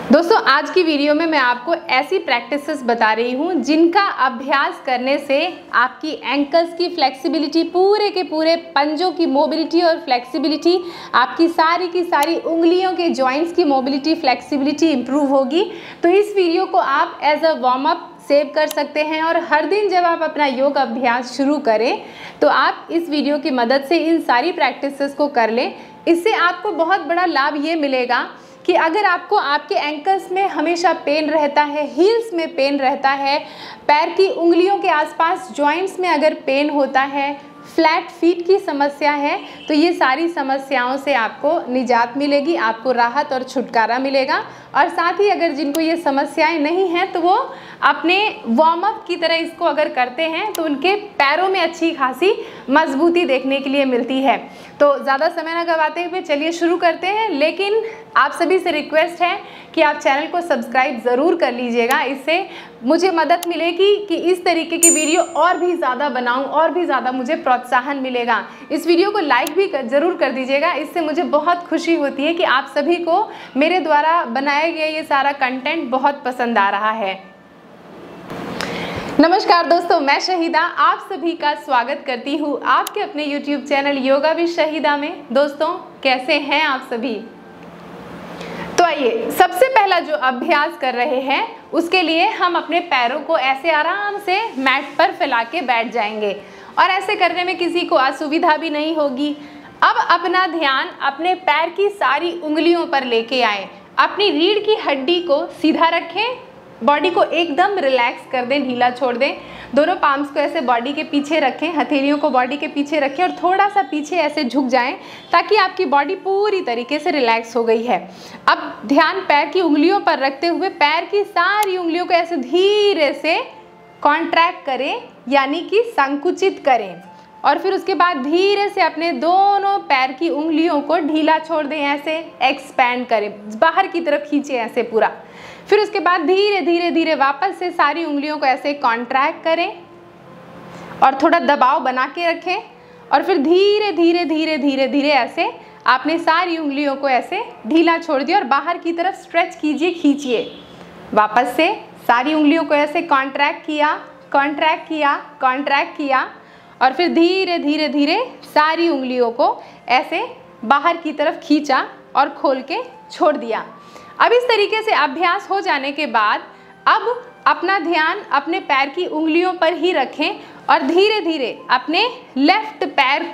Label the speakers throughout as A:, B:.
A: दोस्तों आज की वीडियो में मैं आपको ऐसी प्रैक्टिसेस बता रही हूँ जिनका अभ्यास करने से आपकी एंकल्स की फ्लेक्सिबिलिटी, पूरे के पूरे पंजों की मोबिलिटी और फ्लेक्सिबिलिटी, आपकी सारी की सारी उंगलियों के जॉइंट्स की मोबिलिटी फ्लेक्सिबिलिटी इंप्रूव होगी। तो इस वीडियो को आप as a warm up save कर सकते हैं और हर दिन जब आप अपना योग अभ्यास शुरू करें तो आप इस वीडियो की मदद से इन सारी प्रैक्टिसेस को कर लें। इससे आपको बहुत बड़ा लाभ ये मिलेगा कि अगर आपको आपके एंकल्स में हमेशा पेन रहता है, हील्स में पेन रहता है, पैर की उंगलियों के आसपास जॉइंट्स में अगर पेन होता है, फ्लैट फीट की समस्या है, तो ये सारी समस्याओं से आपको निजात मिलेगी, आपको राहत और छुटकारा मिलेगा। और साथ ही अगर जिनको ये समस्याएं नहीं हैं तो वो अपने वार्म अप की तरह इसको अगर करते हैं तो उनके पैरों में अच्छी खासी मजबूती देखने के लिए मिलती है। तो ज़्यादा समय न गवाते हुए चलिए शुरू करते हैं। लेकिन आप सभी से रिक्वेस्ट है कि आप चैनल को सब्सक्राइब ज़रूर कर लीजिएगा, इससे मुझे मदद मिलेगी कि इस तरीके की वीडियो और भी ज़्यादा बनाऊं, और भी ज़्यादा मुझे प्रोत्साहन मिलेगा। इस वीडियो को लाइक भी ज़रूर कर दीजिएगा, इससे मुझे बहुत खुशी होती है कि आप सभी को मेरे द्वारा बनाया गया ये सारा कंटेंट बहुत पसंद आ रहा है। नमस्कार दोस्तों, मैं शहीदा आप सभी का स्वागत करती हूँ आपके अपने YouTube channel yoga with Shahida में। दोस्तों कैसे हैं आप सभी? तो आइए सबसे पहला जो अभ्यास कर रहे हैं उसके लिए हम अपने पैरों को ऐसे आराम से मैट पर फैला के बैठ जाएंगे और ऐसे करने में किसी को असुविधा भी नहीं होगी। अब अपना ध्यान अपने पैर की सारी उंगलियों पर लेके आए, अपनी रीढ़ की हड्डी को सीधा रखें, बॉडी को एकदम रिलैक्स कर दें, ढीला छोड़ दें। दोनों पाम्स को ऐसे बॉडी के पीछे रखें, हथेलियों को बॉडी के पीछे रखें और थोड़ा सा पीछे ऐसे झुक जाएं ताकि आपकी बॉडी पूरी तरीके से रिलैक्स हो गई है। अब ध्यान पैर की उंगलियों पर रखते हुए पैर की सारी उंगलियों को ऐसे धीरे से कॉन्ट्रैक्ट करें, यानी कि संकुचित करें, और फिर उसके बाद धीरे से अपने दोनों पैर की उंगलियों को ढीला छोड़ दें, ऐसे एक्सपैंड करें, बाहर की तरफ खींचें ऐसे पूरा। फिर उसके बाद धीरे धीरे धीरे वापस से सारी उंगलियों को ऐसे कॉन्ट्रैक्ट करें और थोड़ा दबाव बना के रखें और फिर धीरे धीरे धीरे धीरे धीरे ऐसे आपने सारी उंगलियों को ऐसे ढीला छोड़ दिया और बाहर की तरफ स्ट्रेच कीजिए, खींचिए। वापस से सारी उंगलियों को ऐसे कॉन्ट्रैक्ट किया, कॉन्ट्रैक्ट किया, कॉन्ट्रैक्ट किया और फिर धीरे धीरे धीरे सारी उंगलियों को ऐसे बाहर की तरफ खींचा और खोल के छोड़ दिया। अब इस तरीके से अभ्यास हो जाने के बाद अब अपना ध्यान अपने पैर की उंगलियों पर ही रखें और धीरे धीरे अपने लेफ्ट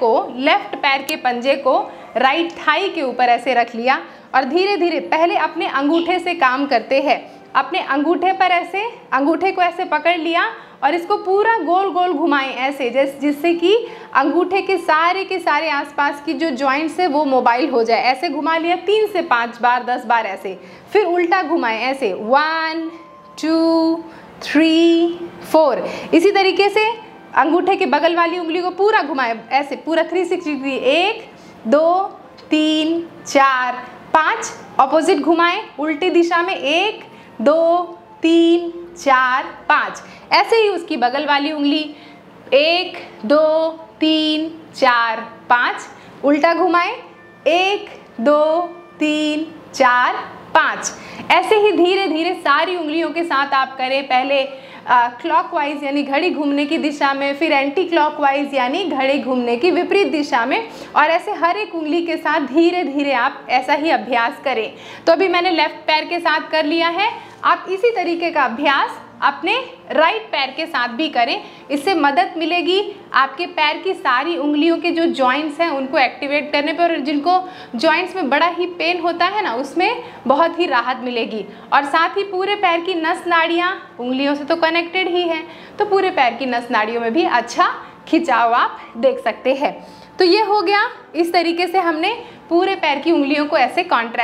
A: पैर के पंजे को राइट थाई के ऊपर ऐसे रख लिया और धीरे धीरे पहले अपने अंगूठे से काम करते हैं। अपने अंगूठे पर ऐसे अंगूठे को ऐसे पकड़ लिया और इसको पूरा गोल गोल घुमाएं ऐसे, जिससे कि अंगूठे के सारे आसपास की जो जॉइंट्स है वो मोबाइल हो जाए। ऐसे घुमा लिया 3 से 5 बार, 10 बार ऐसे। फिर उल्टा घुमाएं ऐसे 1 2 3 4। इसी तरीके से अंगूठे के बगल वाली उंगली को पूरा घुमाएं ऐसे, पूरा 360 डिग्री। 1 2 3 4 5। ऑपोजिट घुमाएं उल्टी दिशा में 1 2 3 4 5। ऐसे ही उसकी बगल वाली उंगली 1 2 3 4 5। उल्टा घुमाएं 1 2 3 4 5। ऐसे ही धीरे धीरे सारी उंगलियों के साथ आप करें। पहले क्लॉकवाइज यानी घड़ी घूमने की दिशा में, फिर एंटी क्लॉकवाइज यानी घड़ी घूमने की विपरीत दिशा में, और ऐसे हर एक उंगली के साथ धीरे धीरे आप ऐसा ही अभ्यास करें। तो अभी मैंने लेफ्ट पैर के साथ कर लिया है, आप इसी तरीके का अभ्यास अपने राइट पैर के साथ भी करें। इससे मदद मिलेगी आपके पैर की सारी उंगलियों के जो जॉइंट्स हैं उनको एक्टिवेट करने पर, और जिनको जॉइंट्स में बड़ा ही पेन होता है ना, उसमें बहुत ही राहत मिलेगी। और साथ ही पूरे पैर की नस नाड़ियाँ उंगलियों से तो कनेक्टेड ही हैं, तो पूरे पैर की नस नाड़ियों में भी अच्छा खिंचाव आप देख सकते हैं। तो ये हो गया। इस तरीके से हमने पूरे पैर की उंगलियों को ऐसे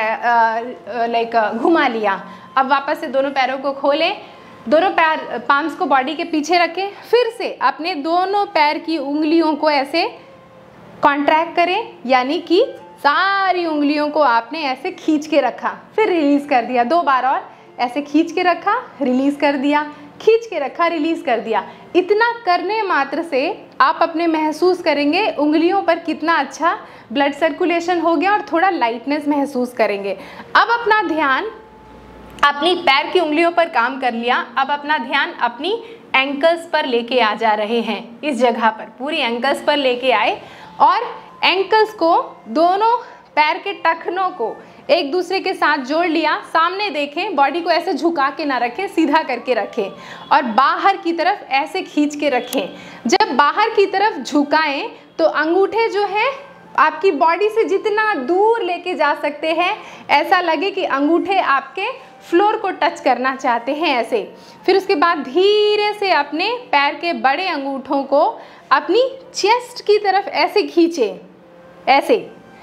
A: घुमा लिया। अब वापस से दोनों पैरों को खोलें, दोनों पैर पाम्स को बॉडी के पीछे रखें। फिर से अपने दोनों पैर की उंगलियों को ऐसे कॉन्ट्रैक्ट करें, यानी कि सारी उंगलियों को आपने ऐसे खींच के रखा, फिर रिलीज़ कर दिया। 2 बार और ऐसे खींच के रखा, रिलीज़ कर दिया, खींच के रखा, रिलीज़ कर दिया। इतना करने मात्र से आप अपने महसूस करेंगे उंगलियों पर कितना अच्छा ब्लड सर्कुलेशन हो गया और थोड़ा लाइटनेस महसूस करेंगे। अब अपना ध्यान अपनी पैर की उंगलियों पर काम कर लिया। अब अपना ध्यान अपनी एंकल्स पर लेके आ जा रहे हैं। इस जगह पर पूरी एंकल्स पर लेके आए और एंकल्स को, दोनों पैर के टखनों को एक दूसरे के साथ जोड़ लिया। सामने देखें, बॉडी को ऐसे झुका के ना रखें, सीधा करके रखें और बाहर की तरफ ऐसे खींच के रखें। जब बाहर की तरफ झुकाएं तो अंगूठे जो है आपकी बॉडी से जितना दूर लेके जा सकते हैं, ऐसा लगे कि अंगूठे आपके फ्लोर को टच करना चाहते हैं, ऐसे। फिर उसके बाद धीरे से अपने पैर के बड़े अंगूठों को अपनी चेस्ट की तरफ ऐसे खींचें, ऐसे।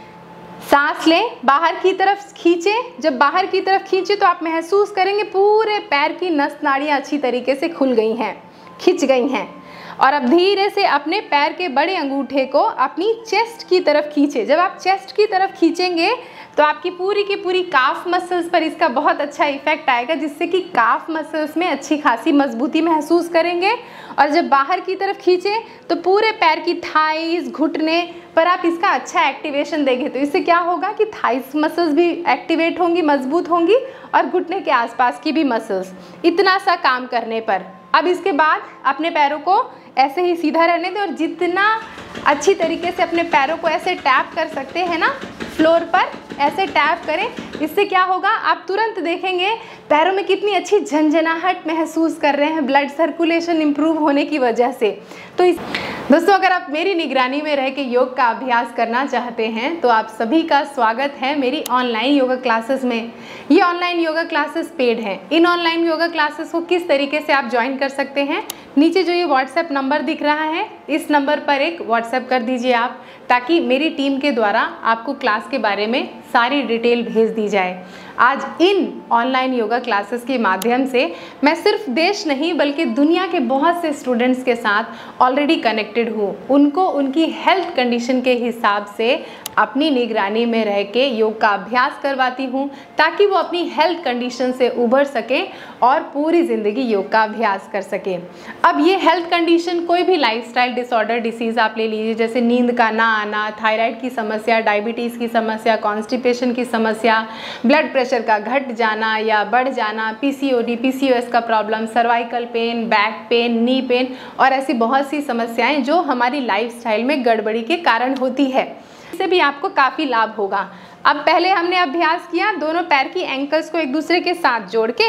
A: सांस लें, बाहर की तरफ खींचें। जब बाहर की तरफ खींचे तो आप महसूस करेंगे पूरे पैर की नस नाड़ियाँ अच्छी तरीके से खुल गई हैं, खिंच गई हैं। और अब धीरे से अपने पैर के बड़े अंगूठे को अपनी चेस्ट की तरफ खींचे। जब आप चेस्ट की तरफ खींचेंगे तो आपकी पूरी की पूरी काफ मसल्स पर इसका बहुत अच्छा इफेक्ट आएगा, जिससे कि काफ मसल्स में अच्छी खासी मजबूती महसूस करेंगे। और जब बाहर की तरफ खींचें तो पूरे पैर की थाइस, घुटने पर आप इसका अच्छा एक्टिवेशन देंगे। तो इससे क्या होगा कि थाइस मसल्स भी एक्टिवेट होंगी, मजबूत होंगी, और घुटने के आसपास की भी मसल्स। इतना सा काम करने पर अब इसके बाद अपने पैरों को ऐसे ही सीधा रहने दें और जितना अच्छी तरीके से अपने पैरों को ऐसे टैप कर सकते हैं ना, फ्लोर पर ऐसे टैप करें। इससे क्या होगा, आप तुरंत देखेंगे पैरों में कितनी अच्छी झंझनाहट महसूस कर रहे हैं, ब्लड सर्कुलेशन इंप्रूव होने की वजह से। तो दोस्तों, अगर आप मेरी निगरानी में रह के योग का अभ्यास करना चाहते हैं तो आप सभी का स्वागत है मेरी ऑनलाइन योगा क्लासेस में। ये ऑनलाइन योगा क्लासेस पेड हैं। इन ऑनलाइन योगा क्लासेस को किस तरीके से आप ज्वाइन कर सकते हैं, नीचे जो ये व्हाट्सएप नंबर दिख रहा है, इस नंबर पर एक व्हाट्सएप कर दीजिए आप, ताकि मेरी टीम के द्वारा आपको क्लास के बारे में सारी डिटेल भेज दी जाए। आज इन ऑनलाइन योगा क्लासेस के माध्यम से मैं सिर्फ देश नहीं बल्कि दुनिया के बहुत से स्टूडेंट्स के साथ ऑलरेडी कनेक्टेड हूँ। उनको उनकी हेल्थ कंडीशन के हिसाब से अपनी निगरानी में रह के योग का अभ्यास करवाती हूँ, ताकि वो अपनी हेल्थ कंडीशन से उभर सकें और पूरी ज़िंदगी योग का अभ्यास कर सकें। अब ये हेल्थ कंडीशन कोई भी लाइफस्टाइल डिसऑर्डर, डिसीज़ आप ले लीजिए, जैसे नींद का ना आना, थायराइड की समस्या, डायबिटीज़ की समस्या, कॉन्स्टिपेशन की समस्या, ब्लड प्रेशर का घट जाना या बढ़ जाना, पीसीओडी, पीसीओएस का problem, cervical pain, back pain, knee pain और ऐसी बहुत सी समस्याएं जो हमारी लाइफस्टाइल में गड़बड़ी के कारण होती है, इससे भी आपको काफ़ी लाभ होगा। अब पहले हमने अभ्यास किया दोनों पैर की एंकल्स को एक दूसरे के साथ जोड़ के।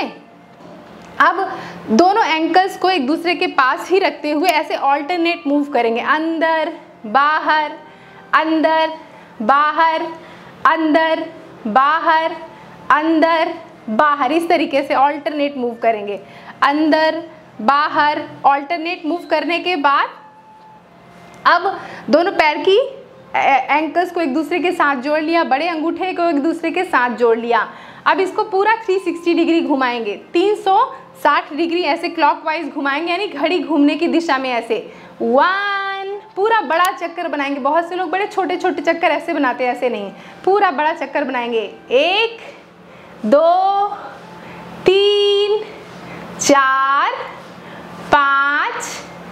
A: अब दोनों एंकल्स को एक दूसरे के पास ही रखते हुए ऐसे ऑल्टरनेट मूव करेंगे, अंदर बाहर, अंदर बाहर, अंदर बाहर, अंदर बाहर। इस तरीके से ऑल्टरनेट मूव करेंगे, अंदर बाहर। ऑल्टरनेट मूव करने के बाद अब दोनों पैर की एंकल्स को एक दूसरे के साथ जोड़ लिया, बड़े अंगूठे को एक दूसरे के साथ जोड़ लिया। अब इसको पूरा 360 डिग्री घुमाएंगे, 360 डिग्री ऐसे क्लॉकवाइज घुमाएंगे, यानी घड़ी घूमने की दिशा में ऐसे 1, पूरा बड़ा चक्कर बनाएंगे। बहुत से लोग बड़े छोटे छोटे चक्कर ऐसे बनाते हैं, ऐसे नहीं, पूरा बड़ा चक्कर बनाएंगे। 1, 2, 3, 4, 5,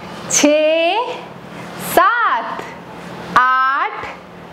A: 6, 7, 8,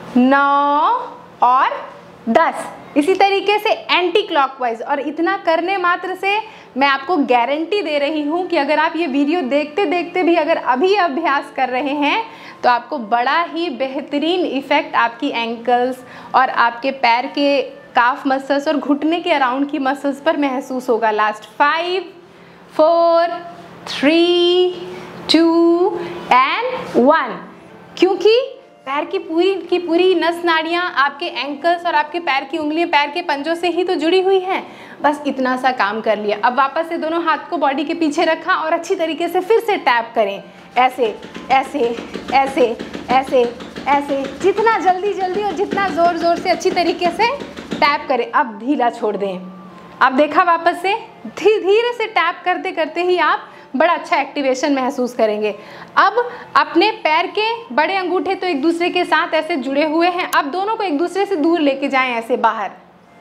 A: 9 और 10। इसी तरीके से एंटी क्लॉकवाइज। और इतना करने मात्र से मैं आपको गारंटी दे रही हूँ कि अगर आप ये वीडियो देखते देखते भी अगर अभी अभ्यास कर रहे हैं तो आपको बड़ा ही बेहतरीन इफ़ेक्ट आपकी एंकल्स और आपके पैर के काफ मसल्स और घुटने के अराउंड की मसल्स पर महसूस होगा। Last 5, 4, 3, 2 and 1। क्योंकि पैर की पूरी नस नाड़ियाँ आपके एंकल्स और आपके पैर की उंगलियाँ पैर के पंजों से ही तो जुड़ी हुई हैं। बस इतना सा काम कर लिया। अब वापस से दोनों हाथ को बॉडी के पीछे रखा और अच्छी तरीके से फिर से टैप करें, ऐसे ऐसे ऐसे ऐसे ऐसे, जितना जल्दी जल्दी और जितना ज़ोर ज़ोर से अच्छी तरीके से टैप करें। अब ढीला छोड़ दें। अब देखा वापस से धीरे से टैप करते करते ही आप बड़ा अच्छा एक्टिवेशन महसूस करेंगे। अब अपने पैर के बड़े अंगूठे तो एक दूसरे के साथ ऐसे जुड़े हुए हैं, अब दोनों को एक दूसरे से दूर लेके जाएं ऐसे बाहर,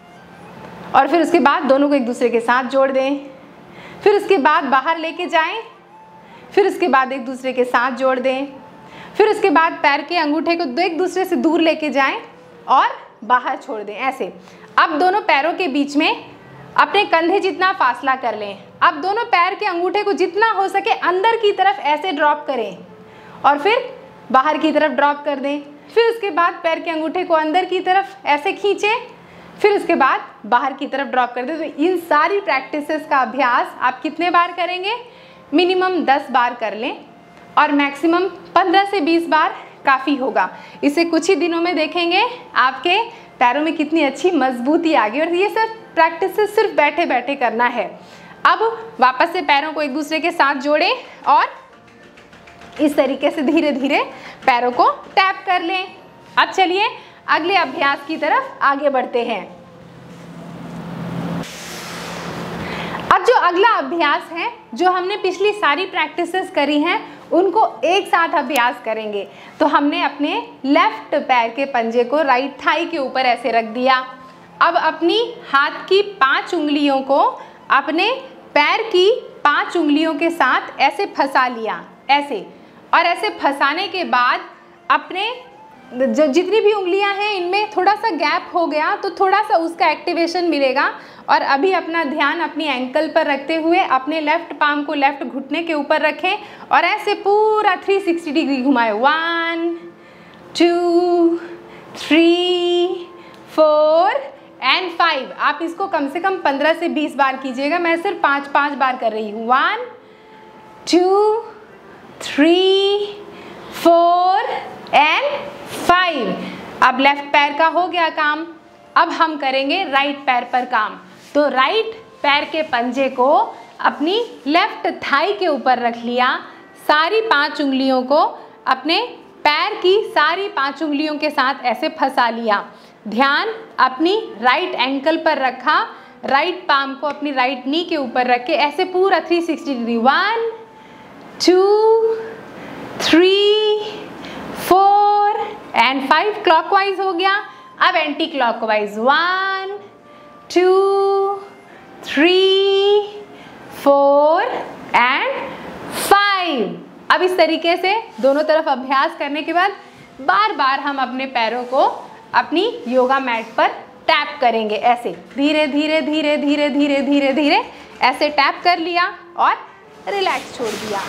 A: और फिर उसके बाद दोनों को एक दूसरे के साथ जोड़ दें। फिर उसके बाद बाहर लेके जाएं, फिर उसके बाद एक दूसरे के साथ जोड़ दें। फिर उसके बाद पैर के अंगूठे को एक दूसरे से दूर लेके जाएं और बाहर छोड़ दें ऐसे। अब दोनों पैरों के बीच में अपने कंधे जितना फासला कर लें। अब दोनों पैर के अंगूठे को जितना हो सके अंदर की तरफ ऐसे ड्रॉप करें और फिर बाहर की तरफ ड्रॉप कर दें। फिर उसके बाद पैर के अंगूठे को अंदर की तरफ ऐसे खींचें, फिर उसके बाद बाहर की तरफ ड्रॉप कर दें। तो इन सारी प्रैक्टिसेस का अभ्यास आप कितने बार करेंगे? मिनिमम 10 बार कर लें और मैक्सिमम 15 से 20 बार काफ़ी होगा। इसे कुछ ही दिनों में देखेंगे आपके पैरों में कितनी अच्छी मजबूती आ गई। और ये सब प्रैक्टिसेस सिर्फ बैठे बैठे करना है। अब वापस से पैरों को एक दूसरे के साथ जोड़ें और इस तरीके से धीरे धीरे पैरों को टैप कर लें। अब चलिए अगले अभ्यास की तरफ आगे बढ़ते हैं। अब जो अगला अभ्यास है, जो हमने पिछली सारी प्रैक्टिसेस करी हैं उनको एक साथ अभ्यास करेंगे। तो हमने अपने लेफ्ट पैर के पंजे को राइट थाई के ऊपर ऐसे रख दिया। अब अपनी हाथ की 5 उंगलियों को अपने पैर की 5 उंगलियों के साथ ऐसे फंसा लिया, ऐसे। और ऐसे फंसाने के बाद अपने जो जितनी भी उंगलियां हैं इनमें थोड़ा सा गैप हो गया तो थोड़ा सा उसका एक्टिवेशन मिलेगा। और अभी अपना ध्यान अपनी एंकल पर रखते हुए अपने लेफ्ट पाम को लेफ्ट घुटने के ऊपर रखें और ऐसे पूरा 360 डिग्री घुमाएं। 1 2 3 4 एंड 5। आप इसको कम से कम 15 से 20 बार कीजिएगा। मैं सिर्फ 5 बार कर रही हूँ। 1 2 3 4 एंड 5। अब लेफ्ट पैर का हो गया काम। अब हम करेंगे राइट पैर पर काम। तो राइट पैर के पंजे को अपनी लेफ्ट थाई के ऊपर रख लिया। सारी 5 उंगलियों को अपने पैर की सारी 5 उंगलियों के साथ ऐसे फंसा लिया। ध्यान अपनी राइट एंकल पर रखा। राइट पाम को अपनी राइट नी के ऊपर रख के ऐसे पूरा 360 डिग्री 1 2 3 4 एंड 5 क्लॉकवाइज हो गया। अब एंटी क्लॉकवाइज 1 2 3 4 एंड 5। अब इस तरीके से दोनों तरफ अभ्यास करने के बाद बार बार हम अपने पैरों को अपनी योगा मैट पर टैप करेंगे। ऐसे धीरे धीरे धीरे धीरे धीरे धीरे धीरे ऐसे टैप कर लिया और रिलैक्स छोड़ दिया।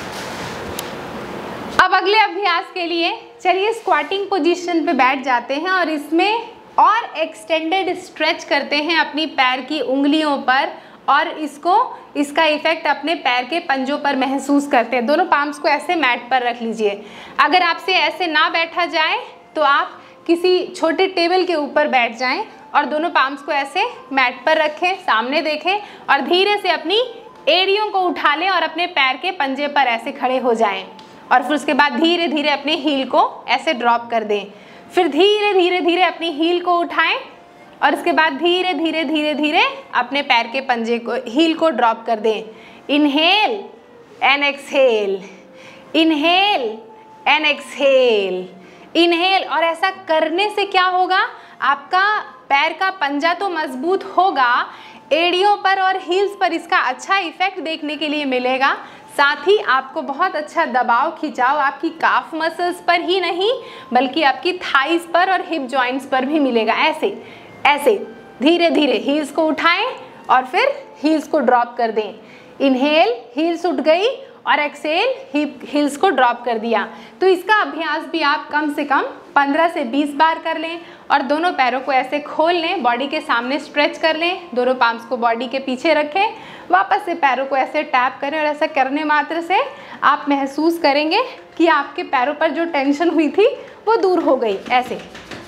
A: अब अगले अभ्यास के लिए चलिए स्क्वाटिंग पोजीशन पे बैठ जाते हैं और इसमें और एक्सटेंडेड स्ट्रेच करते हैं अपनी पैर की उंगलियों पर और इसका इफेक्ट अपने पैर के पंजों पर महसूस करते हैं। दोनों पाम्स को ऐसे मैट पर रख लीजिए। अगर आपसे ऐसे ना बैठा जाए तो आप किसी छोटे टेबल के ऊपर बैठ जाएं और दोनों पाम्स को ऐसे मैट पर रखें, सामने देखें और धीरे से अपनी एड़ियों को उठा लें और अपने पैर के पंजे पर ऐसे खड़े हो जाएं। और फिर उसके बाद धीरे धीरे अपने हील को ऐसे ड्रॉप कर दें। फिर धीरे धीरे धीरे अपनी हील को उठाएं और उसके बाद धीरे धीरे धीरे धीरे अपने पैर के पंजे को हील को ड्रॉप कर दें। Inhale and exhale, inhale and exhale, inhale. और ऐसा करने से क्या होगा, आपका पैर का पंजा तो मजबूत होगा, एड़ियों पर और हील्स पर इसका अच्छा इफेक्ट देखने के लिए मिलेगा। साथ ही आपको बहुत अच्छा दबाव खिंचाव आपकी काफ मसल्स पर ही नहीं बल्कि आपकी थाइस पर और हिप जॉइंट्स पर भी मिलेगा। ऐसे ऐसे धीरे धीरे हील्स को उठाएं और फिर हील्स को ड्रॉप कर दें। इनहेल, हील्स उठ गई और एक्सहेल, हील्स को ड्रॉप कर दिया। तो इसका अभ्यास भी आप कम से कम 15 से 20 बार कर लें और दोनों पैरों को ऐसे खोल लें, बॉडी के सामने स्ट्रेच कर लें, दोनों पाम्स को बॉडी के पीछे रखें, वापस से पैरों को ऐसे टैप करें और ऐसा करने मात्र से आप महसूस करेंगे कि आपके पैरों पर जो टेंशन हुई थी वो दूर हो गई। ऐसे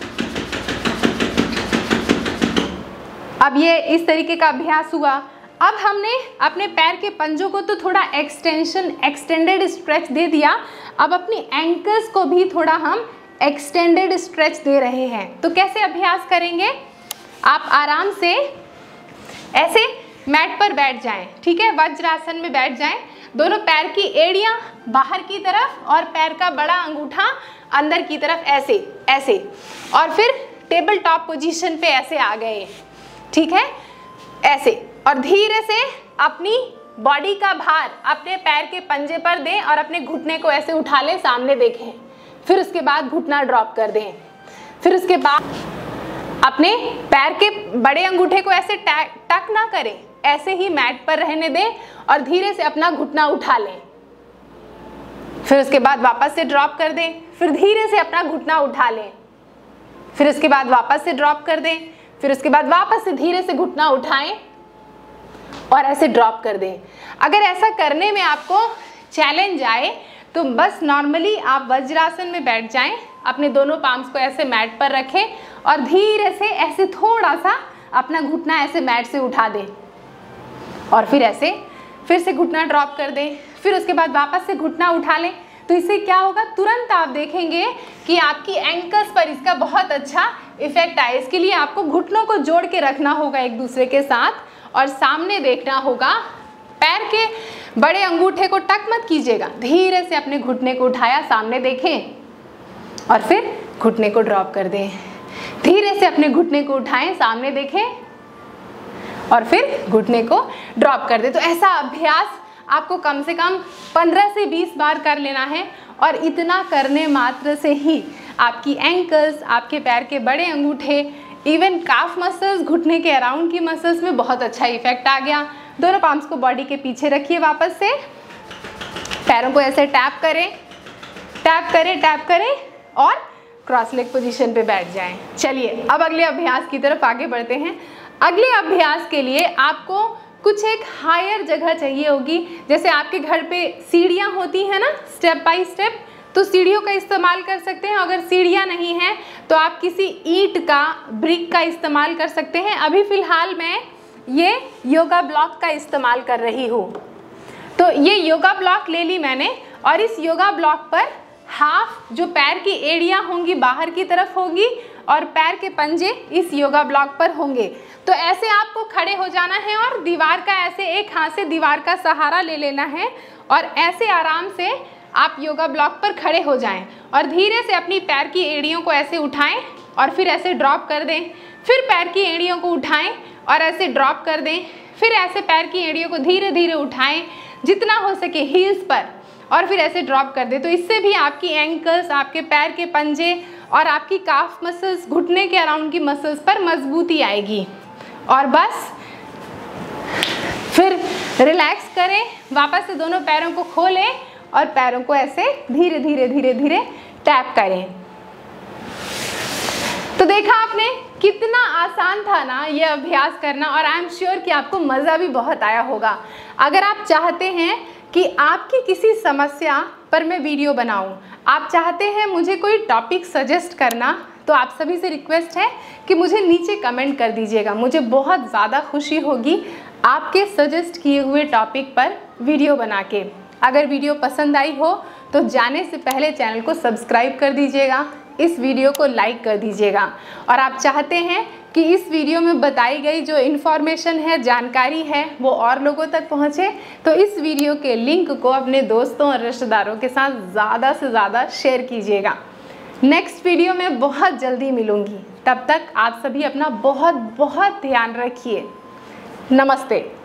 A: अब ये इस तरीके का अभ्यास हुआ। अब हमने अपने पैर के पंजों को तो थोड़ा एक्सटेंडेड स्ट्रेच दे दिया। अब अपनी एंकल्स को भी थोड़ा हम एक्सटेंडेड स्ट्रेच दे रहे हैं। तो कैसे अभ्यास करेंगे, आप आराम से ऐसे मैट पर बैठ जाएं, ठीक है, वज्रासन में बैठ जाएं। दोनों पैर की एड़ियां बाहर की तरफ और पैर का बड़ा अंगूठा अंदर की तरफ, ऐसे ऐसे। और फिर टेबल टॉप पोजीशन पे ऐसे आ गए, ठीक है, ऐसे। और धीरे से अपनी बॉडी का भार अपने पैर के पंजे पर दें और अपने घुटने को ऐसे उठा लें, सामने देखें। फिर उसके बाद घुटना ड्रॉप कर दें। फिर उसके बाद अपने पैर के बड़े अंगूठे को ऐसे टक ना करें, ऐसे ही मैट पर रहने दें और धीरे से अपना घुटना उठा लें। फिर उसके बाद वापस से ड्रॉप कर दें, फिर धीरे से अपना घुटना उठा लें, फिर उसके बाद वापस से ड्रॉप कर दें, फिर उसके बाद वापस से धीरे से घुटना उठाएं और ऐसे ड्रॉप कर दें। अगर ऐसा करने में आपको चैलेंज आए तो बस नॉर्मली आप वज्रासन में बैठ जाएं, अपने दोनों पाम्स को ऐसे मैट पर रखें और धीरे से ऐसे थोड़ा सा अपना घुटना ऐसे मैट से उठा दें और फिर ऐसे फिर से घुटना ड्रॉप कर दें, फिर उसके बाद वापस से घुटना उठा लें। तो इससे क्या होगा, तुरंत आप देखेंगे कि आपकी एंकल्स पर इसका बहुत अच्छा इफेक्ट आए। इसके लिए आपको घुटनों को जोड़ के रखना होगा एक दूसरे के साथ और सामने देखना होगा। पैर के बड़े अंगूठे को टक मत कीजिएगा, धीरे से अपने घुटने को उठाया, सामने देखें और फिर घुटने को ड्रॉप कर दें। धीरे से अपने घुटने को उठाएं, सामने देखें और फिर घुटने को ड्रॉप कर दें। तो ऐसा अभ्यास आपको कम से कम 15 से 20 बार कर लेना है और इतना करने मात्र से ही आपकी एंकल्स, आपके पैर के बड़े अंगूठे, इवन काफ मसल्स, घुटने के अराउंड की मसल्स में बहुत अच्छा इफेक्ट आ गया। दोनों पाम्स को बॉडी के पीछे रखिए, वापस से पैरों को ऐसे टैप करें, टैप करें, टैप करें और क्रॉस लेग पोजीशन पे बैठ जाएं। चलिए अब अगले अभ्यास की तरफ आगे बढ़ते हैं। अगले अभ्यास के लिए आपको कुछ एक हायर जगह चाहिए होगी। जैसे आपके घर पे सीढ़ियाँ होती हैं ना, स्टेप बाय स्टेप, तो सीढ़ियों का इस्तेमाल कर सकते हैं। अगर सीढ़ियाँ नहीं हैं तो आप किसी ईंट का, ब्रिक का इस्तेमाल कर सकते हैं। अभी फ़िलहाल मैं ये योगा ब्लॉक का इस्तेमाल कर रही हूँ। तो ये योगा ब्लॉक ले ली मैंने और इस योगा ब्लॉक पर हाफ जो पैर की एड़ियाँ होंगी बाहर की तरफ होगी और पैर के पंजे इस योगा ब्लॉक पर होंगे। तो ऐसे आपको खड़े हो जाना है और दीवार का ऐसे एक हाथ से दीवार का सहारा ले लेना है और ऐसे आराम से आप योगा ब्लॉक पर खड़े हो जाएं और धीरे से अपनी पैर की एड़ियों को ऐसे उठाएं और फिर ऐसे ड्रॉप कर दें। फिर पैर की एड़ियों को उठाएं और ऐसे ड्रॉप कर दें। फिर ऐसे पैर की एड़ियों को धीरे धीरे उठाएं जितना हो सके हील्स पर और फिर ऐसे ड्रॉप कर दें। तो इससे भी आपकी एंकल्स, आपके पैर के पंजे और आपकी काफ मसल्स, घुटने के अराउंड की मसल्स पर मजबूती आएगी। और बस फिर रिलैक्स करें, वापस से दोनों पैरों को खोलें और पैरों को ऐसे धीरे धीरे धीरे धीरे टैप करें। तो देखा आपने कितना आसान था ना ये अभ्यास करना और आई एम श्योर कि आपको मज़ा भी बहुत आया होगा। अगर आप चाहते हैं कि आपकी किसी समस्या पर मैं वीडियो बनाऊं, आप चाहते हैं मुझे कोई टॉपिक सजेस्ट करना, तो आप सभी से रिक्वेस्ट है कि मुझे नीचे कमेंट कर दीजिएगा। मुझे बहुत ज़्यादा खुशी होगी आपके सजेस्ट किए हुए टॉपिक पर वीडियो बना के। अगर वीडियो पसंद आई हो तो जाने से पहले चैनल को सब्सक्राइब कर दीजिएगा, इस वीडियो को लाइक कर दीजिएगा। और आप चाहते हैं कि इस वीडियो में बताई गई जो इन्फॉर्मेशन है, जानकारी है, वो और लोगों तक पहुँचे, तो इस वीडियो के लिंक को अपने दोस्तों और रिश्तेदारों के साथ ज़्यादा से ज़्यादा शेयर कीजिएगा। नेक्स्ट वीडियो में बहुत जल्दी मिलूँगी, तब तक आप सभी अपना बहुत बहुत ध्यान रखिए। नमस्ते।